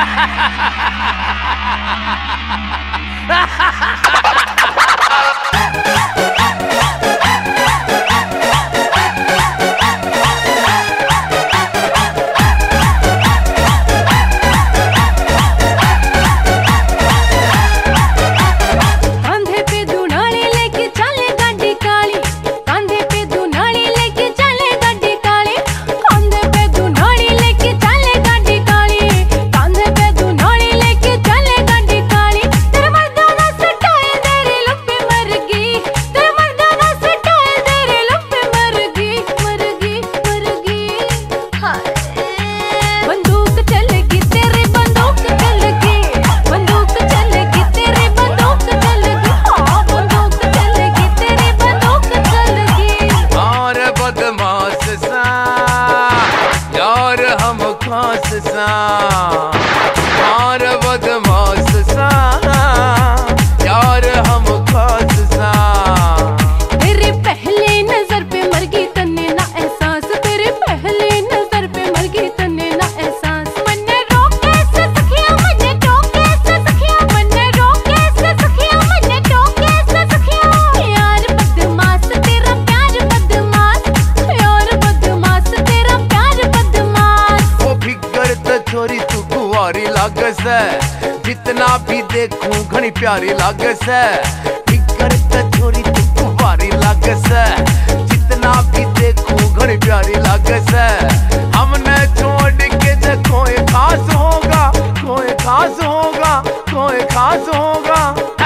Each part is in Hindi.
और बदमाश सा यार हम खास सा। तेरे पहले नजर पे मर गई तन्ने ना एहसास, तेरे पहले नजर पे मर गई तन्ने ना एहसास। मन्ने रोके से सखिया मन्ने टोके से सखिया, मन्ने रोके से सखिया मन्ने टोके से सखिया। यार बदमाश तेरा प्यार बदमाश, यार बदमाश तेरा प्यार बदमाश। वो फिकर तो छोरी तू कुंवारी लागे से, जितना भी देखूं घनी प्यारी लागे से। फिकर तो छोरी तू कुंवारी लागे से, जितना भी देखूं घनी प्यारी लागे से। हमने छोड़ के जे कोई खास होगा, कोई खास होगा, कोई खास होगा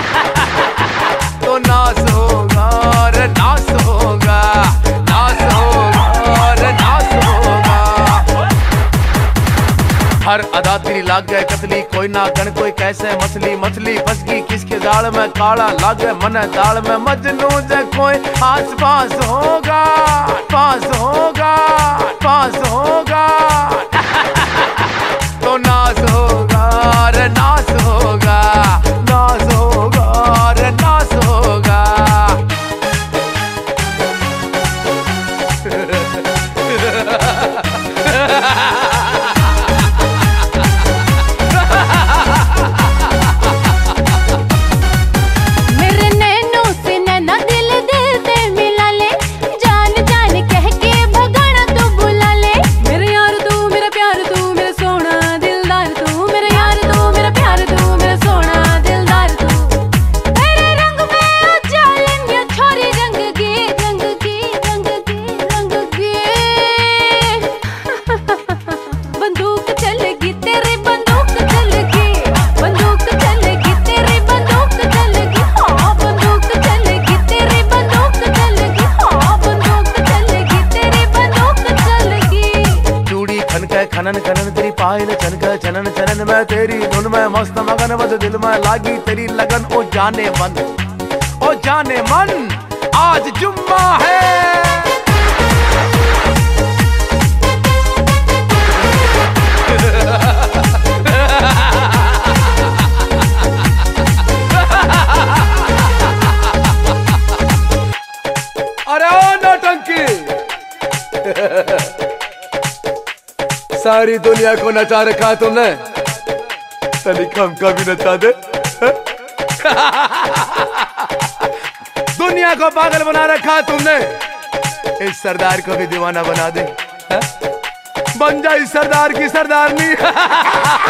तो नास होगा रे नास होगा, नास होगा रे नास होगा। हर अदा तेरी लाग गए कतली, कोई ना गण कोई कैसे मछली। मछली फंस गई किसके जाल में, काला लागे मन दाल में। मजनू जे कोई आस पास होगा, पास होगा, पास होगा तो नास होगा रे नास होगा, नास होगा रे नास होगा। मेरे नैनों से नैना दिल दिल से मिला ले, जान जान कह के भगाना तो बुला ले। मेरे यार तू मेरा प्यार तू मेरा सोना दिलदार तू, मेरे यार तू मेरा प्यार तू मेरा सोना दिलदार तू। तेरे रंग में उजालन या छोरी रंग की रंग की रंग की रंग की। बंदूक चलेगी तेरी बंदूक चलेगी, बंदूक चलेगी तेरी बंदूक चलेगी। हाँ बंदूक चलेगी तेरी बंदूक चलेगी, हाँ बंदूक चलेगी तेरी बंदूक चलेगी। चूड़ी खनके खनन खनन तेरी पायल छनके चनन चनन में। तेरी धुन में मस्त मगन बस दिल में लागी तेरी लगन। ओ जाने मन, ओ जाने मन आज जुम्मा है। अरे ओ नौटंकी सारी दुनिया को नचा रखा तुमने, तनिक हमका भी नचा दे। दुनिया को पागल बना रखा तुमने, इस सरदार को भी दीवाना बना दे। बन जा इस सरदार की सरदारनी।